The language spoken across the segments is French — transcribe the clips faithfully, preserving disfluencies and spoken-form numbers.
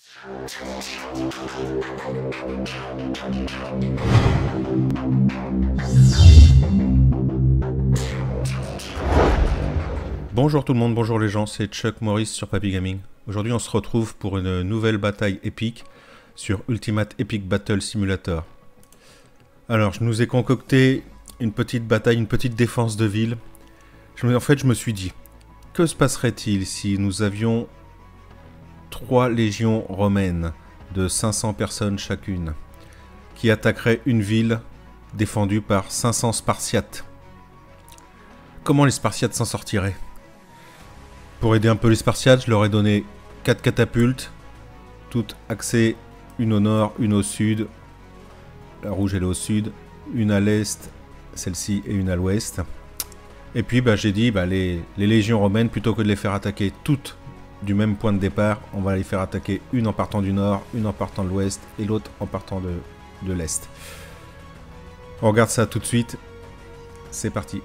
Bonjour tout le monde, bonjour les gens, c'est Chuck Morris sur Papy Gaming. Aujourd'hui on se retrouve pour une nouvelle bataille épique sur Ultimate Epic Battle Simulator. Alors je nous ai concocté une petite bataille, une petite défense de ville. Je me, en fait je me suis dit, que se passerait-il si nous avions trois légions romaines de cinq cents personnes chacune qui attaqueraient une ville défendue par cinq cents Spartiates? Comment les Spartiates s'en sortiraient? Pour aider un peu les Spartiates, je leur ai donné quatre catapultes, toutes axées, une au nord, une au sud, la rouge elle est au sud, une à l'est, celle-ci et une à l'ouest. Et puis bah, j'ai dit, bah, les, les légions romaines, plutôt que de les faire attaquer toutes du même point de départ, on va les faire attaquer une en partant du nord, une en partant de l'ouest et l'autre en partant de, de l'est. On regarde ça tout de suite, c'est parti.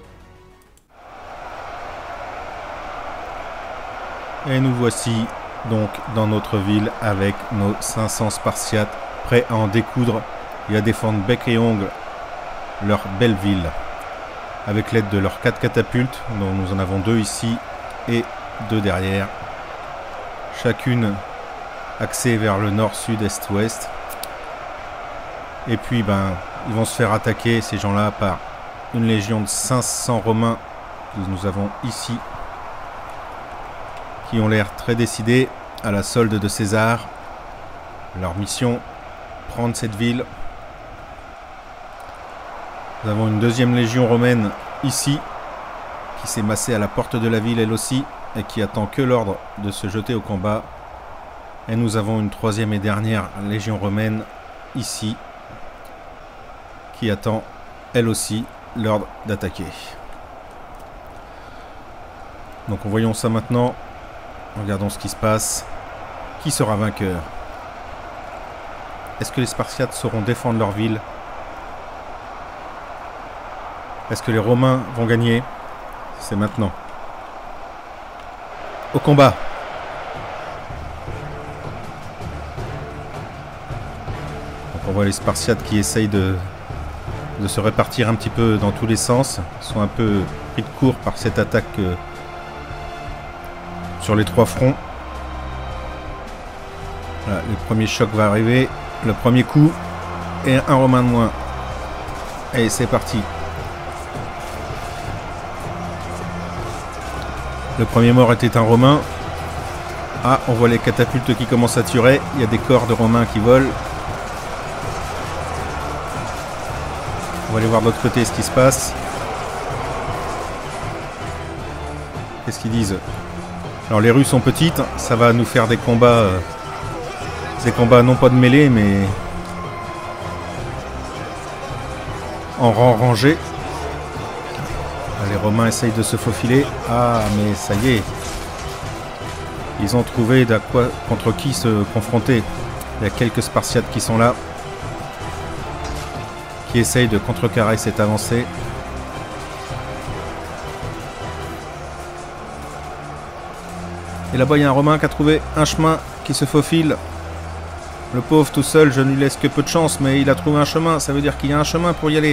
Et nous voici donc dans notre ville avec nos cinq cents Spartiates prêts à en découdre et à défendre bec et ongle leur belle ville. Avec l'aide de leurs quatre catapultes, dont nous en avons deux ici et deux derrière. Chacune axée vers le nord, sud, est, ouest. Et puis ben, ils vont se faire attaquer ces gens-là par une légion de cinq cents Romains que nous avons ici, qui ont l'air très décidés à la solde de César. Leur mission, prendre cette ville. Nous avons une deuxième légion romaine ici, qui s'est massée à la porte de la ville elle aussi, et qui attend que l'ordre de se jeter au combat. Et nous avons une troisième et dernière légion romaine ici, qui attend elle aussi l'ordre d'attaquer. Donc voyons ça maintenant. Regardons ce qui se passe. Qui sera vainqueur? Est-ce que les Spartiates sauront défendre leur ville? Est-ce que les Romains vont gagner? C'est maintenant. Au combat! Donc on voit les Spartiates qui essayent de, de se répartir un petit peu dans tous les sens. Ils sont un peu pris de court par cette attaque euh, sur les trois fronts. Voilà, le premier choc va arriver. Le premier coup. Et un Romain de moins. Et c'est parti. Le premier mort était un Romain. Ah, on voit les catapultes qui commencent à tirer. Il y a des corps de Romains qui volent. On va aller voir de l'autre côté ce qui se passe. Qu'est-ce qu'ils disent? Alors les rues sont petites. Ça va nous faire des combats... Euh, des combats non pas de mêlée, mais... en rang rangé. Les Romains essayent de se faufiler. Ah, mais ça y est. Ils ont trouvé d'à quoi, contre qui se confronter. Il y a quelques Spartiates qui sont là. Qui essayent de contrecarrer cette avancée. Et là-bas, il y a un Romain qui a trouvé un chemin qui se faufile. Le pauvre tout seul, je ne lui laisse que peu de chance, mais il a trouvé un chemin. Ça veut dire qu'il y a un chemin pour y aller.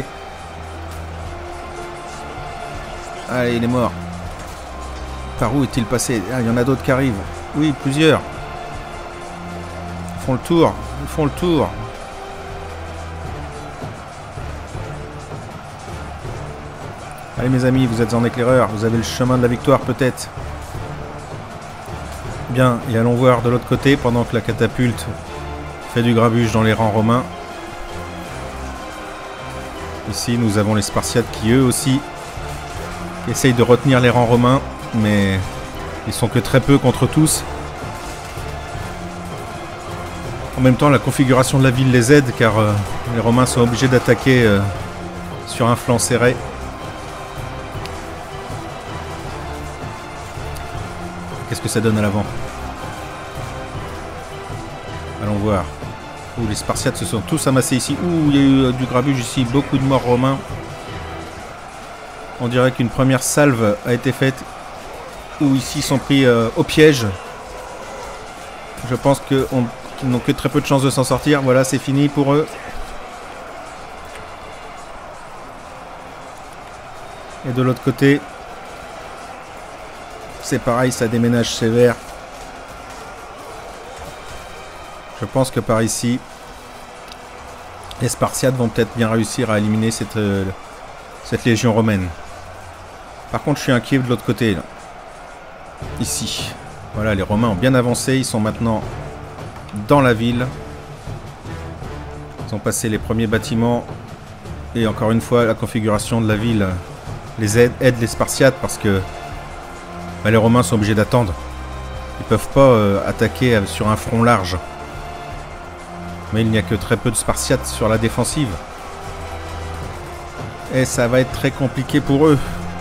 Allez, il est mort. Par où est-il passé? Ah, il y en a d'autres qui arrivent. Oui, plusieurs. Ils font le tour. Ils font le tour. Allez, mes amis, vous êtes en éclaireur. Vous avez le chemin de la victoire, peut-être. Bien, et allons voir de l'autre côté, pendant que la catapulte fait du grabuge dans les rangs romains. Ici, nous avons les Spartiates qui, eux aussi, essayent de retenir les rangs romains, mais ils sont que très peu contre tous. En même temps, la configuration de la ville les aide, car euh, les Romains sont obligés d'attaquer euh, sur un flanc serré. Qu'est-ce que ça donne à l'avant? Allons voir. Ouh, les Spartiates se sont tous amassés ici. Ouh, il y a eu euh, du grabuge ici, beaucoup de morts romains. On dirait qu'une première salve a été faite, où ici sont pris euh, au piège. Je pense qu'on qui n'ont que très peu de chances de s'en sortir. Voilà, c'est fini pour eux. Et de l'autre côté, c'est pareil, ça déménage sévère. Je pense que par ici, les Spartiates vont peut-être bien réussir à éliminer cette, euh, cette légion romaine. Par contre, je suis inquiet de l'autre côté, là. Ici. Voilà, les Romains ont bien avancé. Ils sont maintenant dans la ville. Ils ont passé les premiers bâtiments. Et encore une fois, la configuration de la ville les aide, aide les Spartiates parce que bah, les Romains sont obligés d'attendre. Ils ne peuvent pas euh, attaquer sur un front large. Mais il n'y a que très peu de Spartiates sur la défensive. Et ça va être très compliqué pour eux.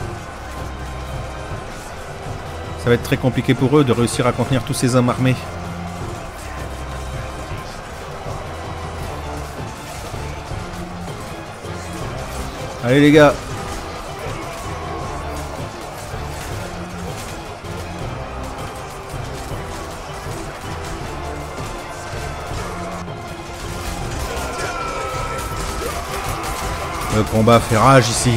Ça va être très compliqué pour eux de réussir à contenir tous ces hommes armés. Allez les gars. Le combat fait rage ici.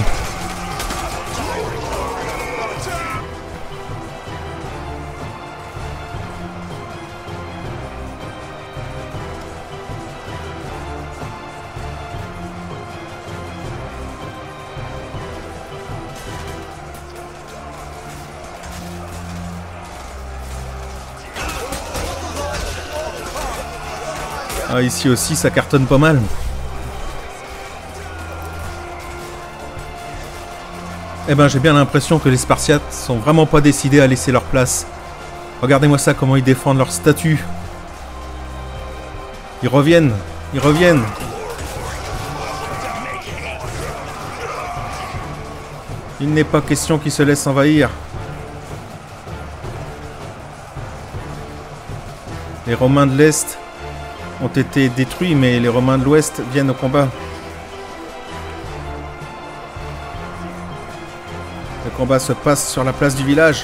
Ah, ici aussi ça cartonne pas mal. Eh ben j'ai bien l'impression que les Spartiates sont vraiment pas décidés à laisser leur place. Regardez-moi ça, comment ils défendent leur statut. Ils reviennent, ils reviennent. Il n'est pas question qu'ils se laissent envahir. Les Romains de l'Est ont été détruits, mais les Romains de l'Ouest viennent au combat. Le combat se passe sur la place du village.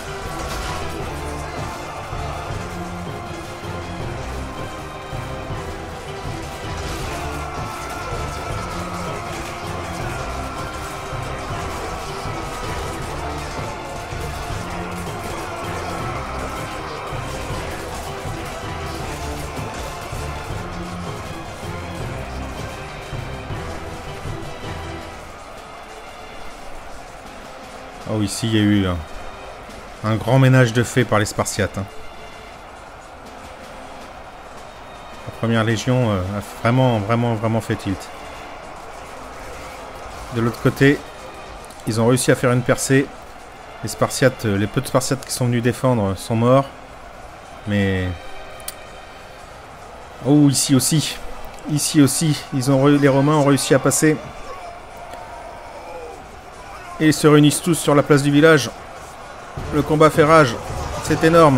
Oh, ici, il y a eu un, un grand ménage de fait par les Spartiates. Hein. La première légion euh, a vraiment, vraiment, vraiment fait tilt. De l'autre côté, ils ont réussi à faire une percée. Les Spartiates, euh, les peu de Spartiates qui sont venus défendre sont morts. Mais... Oh, ici aussi. Ici aussi, ils ont, les Romains ont réussi à passer. Et ils se réunissent tous sur la place du village. Le combat fait rage. C'est énorme.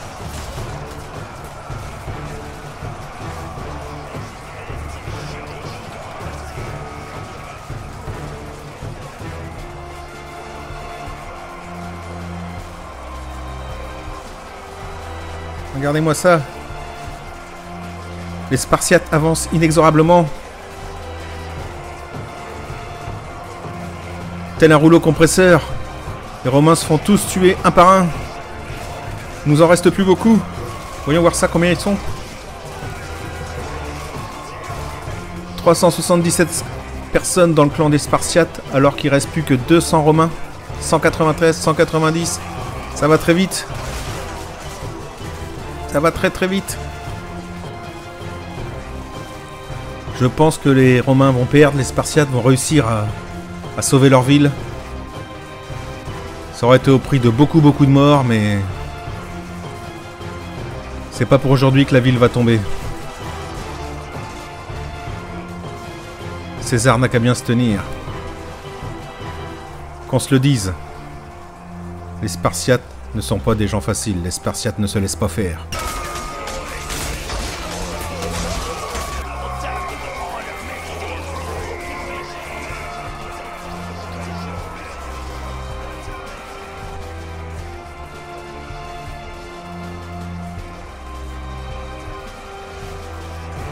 Regardez-moi ça. Les Spartiates avancent inexorablement. Tel un rouleau compresseur. Les Romains se font tous tuer un par un. Il nous en reste plus beaucoup. Voyons voir ça, combien ils sont. trois cent soixante-dix-sept personnes dans le clan des Spartiates, alors qu'il ne reste plus que deux cents Romains. cent quatre-vingt-treize, cent quatre-vingt-dix. Ça va très vite. Ça va très très vite. Je pense que les Romains vont perdre, les Spartiates vont réussir à... à sauver leur ville. Ça aurait été au prix de beaucoup beaucoup de morts, mais c'est pas pour aujourd'hui que la ville va tomber. César n'a qu'à bien se tenir. Qu'on se le dise. Les Spartiates ne sont pas des gens faciles. Les Spartiates ne se laissent pas faire.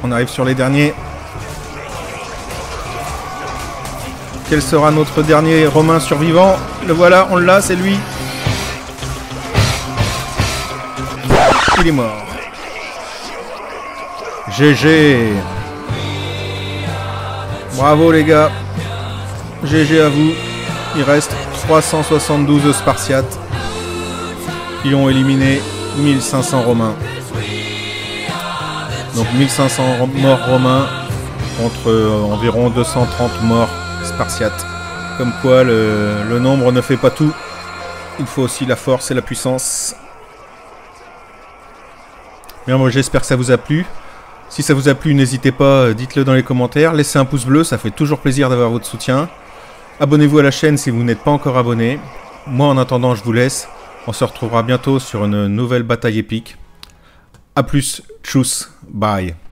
On arrive sur les derniers. Quel sera notre dernier Romain survivant? Le voilà, on l'a, c'est lui. Il est mort. G G. Bravo les gars. G G à vous. Il reste trois cent soixante-douze Spartiates qui ont éliminé mille cinq cents Romains. Donc mille cinq cents morts romains contre euh, environ deux cent trente morts spartiates. Comme quoi le, le nombre ne fait pas tout. Il faut aussi la force et la puissance. Bien, moi j'espère que ça vous a plu. Si ça vous a plu, n'hésitez pas, dites-le dans les commentaires. Laissez un pouce bleu, ça fait toujours plaisir d'avoir votre soutien. Abonnez-vous à la chaîne si vous n'êtes pas encore abonné. Moi en attendant, je vous laisse. On se retrouvera bientôt sur une nouvelle bataille épique. A plus, tchuss, bye.